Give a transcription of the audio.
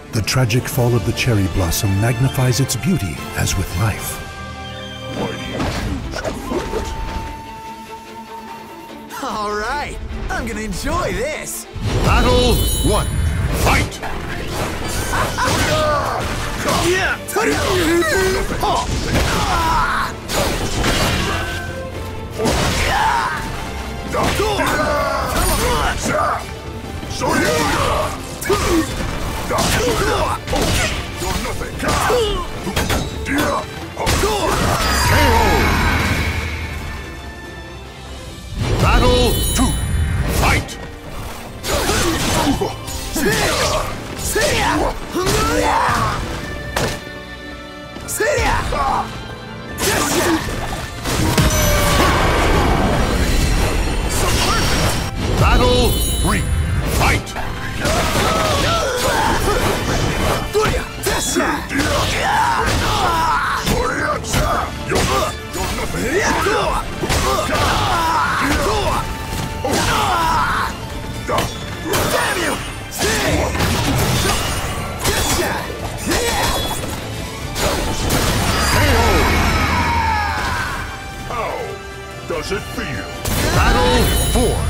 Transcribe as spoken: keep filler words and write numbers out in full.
The tragic fall of the cherry blossom magnifies its beauty as with life. Why do you choose to fight? All right, I'm gonna enjoy this. Battle one. Fight! Yeah. Battle two. Fight! Battle three. Fight! Damn you! How does it feel? Battle four.